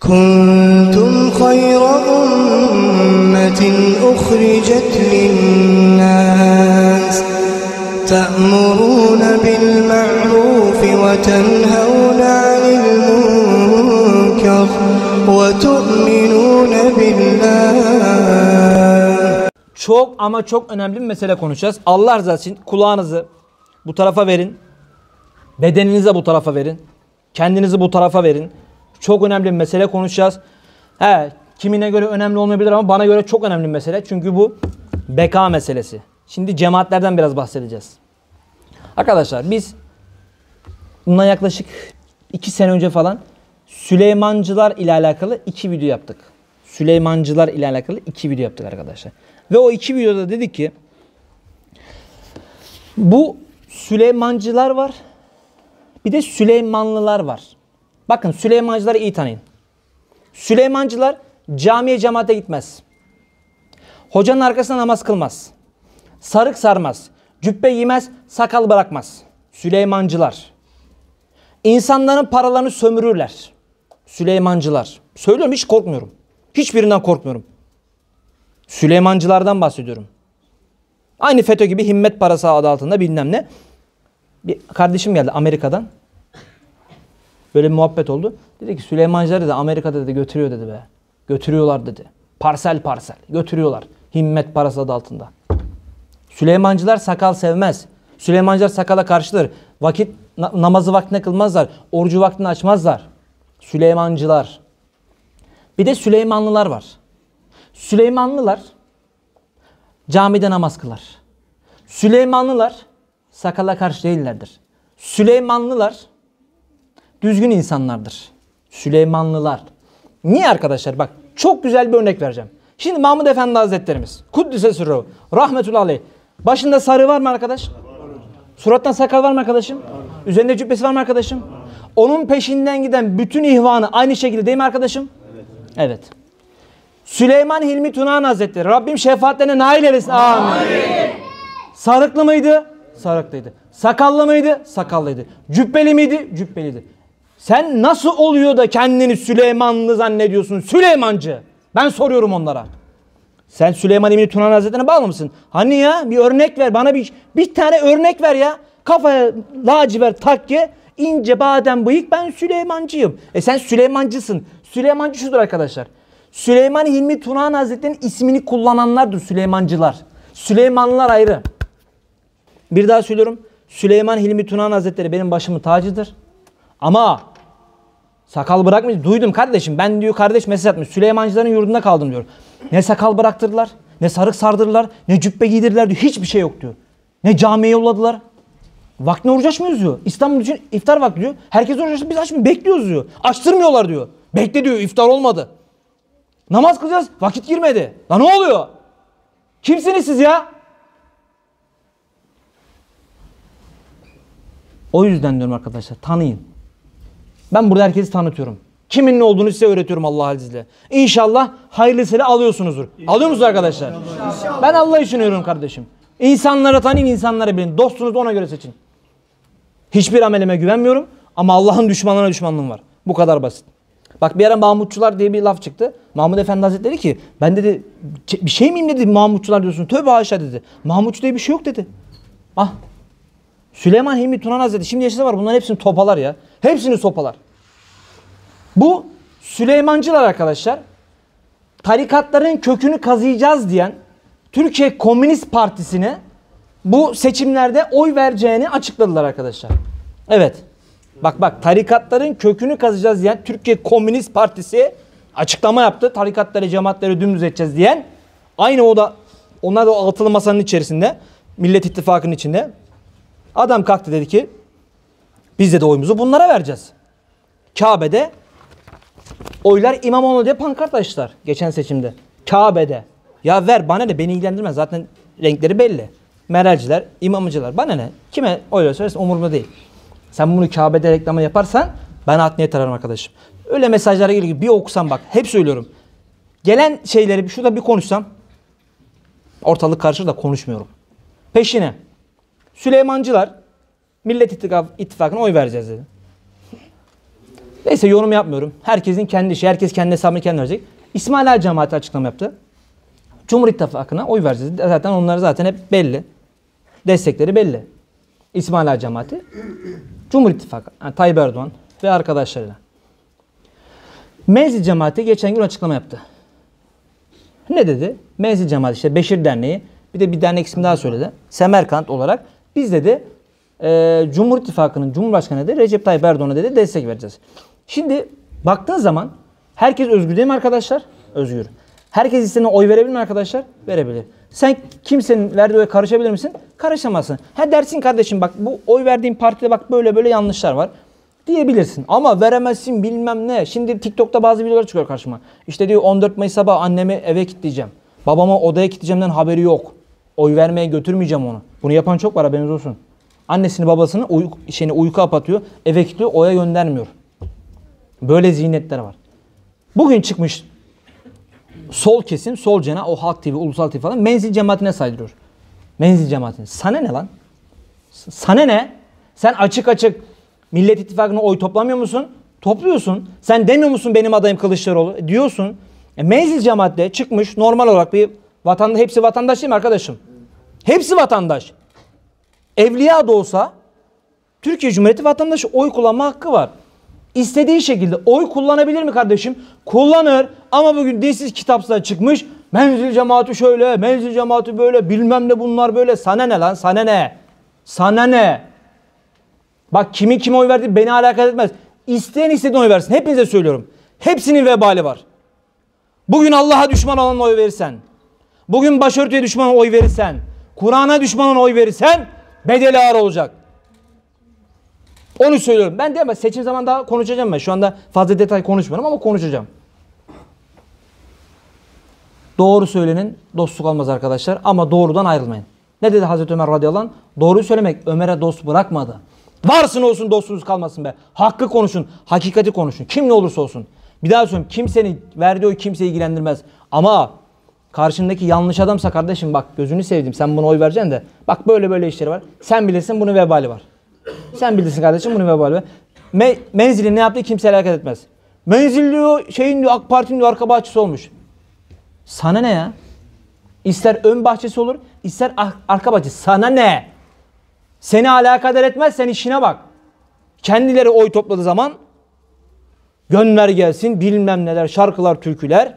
كنتم خير أمة أخرجت للناس تأمرون بالمعروف وتنهون عن المنكر وتؤمنون بالله. Çok ama çok önemli bir mesele konuşacağız. Allah rızası için kulağınızı bu tarafa verin. Bedeninize bu tarafa verin. Kendinizi bu tarafa verin. Çok önemli bir mesele konuşacağız. Kimine göre önemli olmayabilir ama bana göre çok önemli bir mesele. Çünkü bu beka meselesi. Şimdi cemaatlerden biraz bahsedeceğiz. Arkadaşlar biz bundan yaklaşık 2 sene önce falan Süleymancılar ile alakalı 2 video yaptık. Süleymancılar ile alakalı 2 video yaptık arkadaşlar. Ve o 2 videoda dedik ki bu Süleymancılar var. Bir de Süleymanlılar var. Bakın Süleymancıları iyi tanıyın. Süleymancılar camiye cemaate gitmez. Hocanın arkasına namaz kılmaz. Sarık sarmaz. Cübbe giymez. Sakal bırakmaz. Süleymancılar. İnsanların paralarını sömürürler. Süleymancılar. Söylüyorum, hiç korkmuyorum. Hiçbirinden korkmuyorum. Süleymancılardan bahsediyorum. Aynı FETÖ gibi himmet parası adı altında bilmem ne. Bir kardeşim geldi Amerika'dan. Böyle bir muhabbet oldu. Dedi ki Süleymancıları da Amerika'da dedi götürüyor dedi be. Götürüyorlar dedi. Parsel parsel götürüyorlar. Himmet parası adı altında. Süleymancılar sakal sevmez. Süleymancılar sakala karşıdır. Namazı vaktine kılmazlar. Orucu vaktini açmazlar. Süleymancılar. Bir de Süleymanlılar var. Süleymanlılar camide namaz kılar. Süleymanlılar sakala karşı değillerdir. Süleymanlılar düzgün insanlardır. Süleymanlılar. Niye arkadaşlar? Bak çok güzel bir örnek vereceğim. Şimdi Mahmud Efendi Hazretlerimiz Kuddise Sırrı rahmetullahi aleyh. Başında sarı var mı arkadaş? Surattan sakal var mı arkadaşım? Üzerinde cübbesi var mı arkadaşım? Onun peşinden giden bütün ihvanı aynı şekilde değil mi arkadaşım? Evet. Süleyman Hilmi Tunahan Hazretleri Rabbim şefaatlerine nail eylesin. Amin. Sarıklı mıydı? Sarıklıydı. Sakallı mıydı? Sakallıydı. Cübbeli miydi? Cübbeliydi. Sen nasıl oluyor da kendini Süleymanlı zannediyorsun? Süleymancı. Ben soruyorum onlara. Sen Süleyman İbni Tunahan Hazretleri'ne bağlı mısın? Hani ya bir örnek ver. Bana bir tane örnek ver ya. Kafaya lacivert takke, ince badem bıyık, ben Süleymancıyım. Sen Süleymancısın. Süleymancı şudur arkadaşlar. Süleyman Hilmi Tunahan Hazretleri'nin ismini kullananlardır Süleymancılar. Süleymanlılar ayrı. Bir daha söylüyorum. Süleyman Hilmi Tunahan Hazretleri benim başımın tacıdır. Ama sakal bırakmış. Duydum kardeşim. Ben diyor kardeş mesaj atmış. Süleymancıların yurdunda kaldım diyor. Ne sakal bıraktırdılar, ne sarık sardırdılar, ne cübbe giydirdiler diyor. Hiçbir şey yok diyor. Ne camiye yolladılar. Vaktine oruç açmıyoruz diyor. İstanbul için iftar vakti diyor. Herkes oruç açsın, biz açmıyoruz. Bekliyoruz diyor. Açtırmıyorlar diyor. Bekle diyor, iftar olmadı. Namaz kılacağız, vakit girmedi. Lan ne oluyor? Kimsiniz siz ya? O yüzden diyorum arkadaşlar, tanıyın. Ben burada herkesi tanıtıyorum. Kimin ne olduğunu size öğretiyorum Allah'ın izniyle. İnşallah hayırlısıyla alıyorsunuzdur. Alıyor musunuz arkadaşlar? İnşallah. Ben Allah için öğreniyorum kardeşim. İnsanları tanıyın, insanları bilin. Dostunuzu ona göre seçin. Hiçbir amelime güvenmiyorum ama Allah'ın düşmanlarına düşmanlığım var. Bu kadar basit. Bak bir ara Mahmutçular diye bir laf çıktı. Mahmud Efendi Hazretleri ki ben dedi bir şey miyim dedi, Mahmutçular diyorsun. Tövbe haşa dedi. Mahmutçu diye bir şey yok dedi. Ah. Süleyman Hilmi Tunahan Hazretleri şimdi yaşasa var, bunların hepsini topalar ya. Hepsini sopalar. Bu Süleymancılar arkadaşlar, tarikatların kökünü kazıyacağız diyen Türkiye Komünist Partisi'ne bu seçimlerde oy vereceğini açıkladılar arkadaşlar. Evet. Bak tarikatların kökünü kazıyacağız diyen Türkiye Komünist Partisi açıklama yaptı. Tarikatları, cemaatleri dümdüz edeceğiz diyen. Aynı onlar da o altılı masanın içerisinde, Millet İttifakı'nın içinde. Adam kalktı dedi ki biz de oyumuzu bunlara vereceğiz. Kabe'de oylar İmamoğlu diye pankart açtılar geçen seçimde. Kabe'de. Ya ver bana ne, beni ilgilendirmez. Zaten renkleri belli. Meralciler, imamcılar. Bana ne? Kime oyla söylersen umurumda değil. Sen bunu Kabe'de reklama yaparsan ben art niyet ararım arkadaşım. Öyle mesajlara geliyor. Bir okusam bak. Hep söylüyorum. Gelen şeyleri şurada bir konuşsam ortalık karışır da konuşmuyorum. Peşine Süleymancılar Millet İttifakı'na oy vereceğiz dedi. Neyse yorum yapmıyorum. Herkesin kendi işi, herkes kendi hesabını kendi verecek. İsmaila cemaati açıklama yaptı. Cumhur İttifakı'na oy vereceğiz. Zaten onlar zaten hep belli. Destekleri belli. İsmaila cemaati. Cumhur İttifakı. Yani Tayyip Erdoğan ve arkadaşlarıyla. Menzil cemaati geçen gün açıklama yaptı. Ne dedi? Menzil cemaati işte Beşir Derneği, bir de bir dernek ismi daha söyledi. Semerkant olarak biz dedi Cumhur İttifakı'nın Cumhurbaşkanı dedi Recep Tayyip Erdoğan'a dedi destek vereceğiz. Şimdi baktığın zaman herkes özgür değil mi arkadaşlar? Özgür. Herkes istediğine oy verebilir mi arkadaşlar? Verebilir. Sen kimsenin verdiği oya karışabilir misin? Karışamazsın. Ha dersin kardeşim bak bu oy verdiğin partide bak böyle böyle yanlışlar var. Diyebilirsin. Ama veremezsin bilmem ne. Şimdi TikTok'ta bazı videolar çıkıyor karşıma. İşte diyor 14 Mayıs sabah annemi eve kilitleyeceğim. Babamı odaya kilitleyeceğimden haberi yok. Oy vermeye götürmeyeceğim onu. Bunu yapan çok var haberiniz olsun. Annesini babasını uyku kapatıyor. Eve kilitliyor. Oya göndermiyor. Böyle zihniyetler var. Bugün çıkmış sol kesim, sol cena, o Halk TV, Ulusal TV falan menzil cemaatine saydırıyor. Menzil cemaatine. Sana ne lan? Sana ne? Sen açık açık Millet İttifakı'na oy toplamıyor musun? Topluyorsun. Sen demiyor musun benim adayım Kılıçdaroğlu? Diyorsun. Menzil cemaatle çıkmış normal olarak bir vatandaş, hepsi vatandaş değil mi arkadaşım? Hepsi vatandaş. Evliya da olsa Türkiye Cumhuriyeti vatandaşı oy kullanma hakkı var. İstediği şekilde oy kullanabilir mi kardeşim? Kullanır ama bugün dinsiz kitapsızlar çıkmış. Menzil cemaati şöyle, menzil cemaati böyle, bilmem ne bunlar böyle. Sana ne lan? Sana ne? Sana ne? Bak kimin kime oy verdiği beni alakadar etmez. İsteyen istediğine oy versin. Hepinize söylüyorum. Hepsinin vebali var. Bugün Allah'a düşman olan oy verirsen, bugün başörtüye düşman olan oy verirsen, Kur'an'a düşman olan oy verirsen bedeli ağır olacak. Onu söylüyorum. Ben de ama seçim zamanı daha konuşacağım ben. Şu anda fazla detay konuşmuyorum ama konuşacağım. Doğru söylenin dostluk olmaz arkadaşlar ama doğrudan ayrılmayın. Ne dedi Hazreti Ömer radıyallahu anh? Doğruyu söylemek Ömer'e dost bırakmadı. Varsın olsun dostluğunuz kalmasın be. Hakkı konuşun, hakikati konuşun. Kim ne olursa olsun. Bir daha söyleyeyim kimsenin verdiği oy kimseyi ilgilendirmez. Ama karşındaki yanlış adamsa kardeşim bak gözünü sevdim sen buna oy vereceksin de. Bak böyle böyle işleri var. Sen bilirsin bunun vebali var. Sen bilirsin kardeşim bunun vebali var. Menzilin ne yaptığı kimse alakadar etmez. Menzil diyor şeyin diyor AK Parti'nin diyor arka bahçesi olmuş. Sana ne ya? İster ön bahçesi olur ister arka bahçesi. Sana ne? Seni alakadar etmez sen işine bak. Kendileri oy topladığı zaman gönder gelsin bilmem neler şarkılar türküler.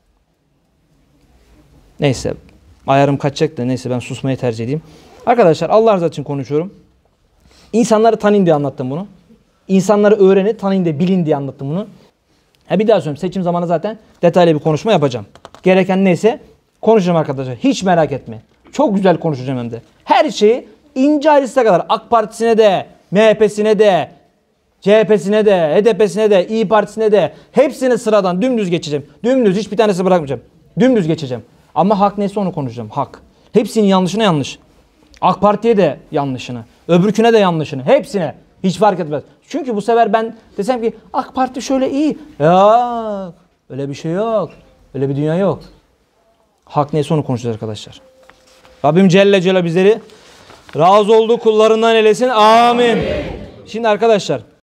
Neyse ayarım kaçacak da neyse ben susmayı tercih edeyim. Arkadaşlar Allah rızası için konuşuyorum. İnsanları tanıyın diye anlattım bunu. İnsanları öğrenin, tanıyın diye, bilin diye anlattım bunu. Bir daha söyleyeyim. Seçim zamanı zaten detaylı bir konuşma yapacağım. Gereken neyse konuşacağım arkadaşlar. Hiç merak etmeyin. Çok güzel konuşacağım hem de. Her şeyi ince ayrıntısına kadar AK Partisi'ne de, MHP'sine de, CHP'sine de, HDP'sine de, İYİ Partisi'ne de hepsini sıradan dümdüz geçeceğim. Dümdüz hiçbir tanesi bırakmayacağım. Dümdüz geçeceğim. Ama hak neyse onu konuşacağım. Hak. Hepsinin yanlışına yanlış. AK Parti'ye de yanlışını, öbürküne de yanlışını, hepsine hiç fark etmez. Çünkü bu sefer ben desem ki AK Parti şöyle iyi. Ya öyle bir şey yok. Öyle bir dünya yok. Hak neyse onu konuşacağız arkadaşlar. Rabbim Celle Celle bizleri razı olduğu kullarından eylesin. Amin. Şimdi arkadaşlar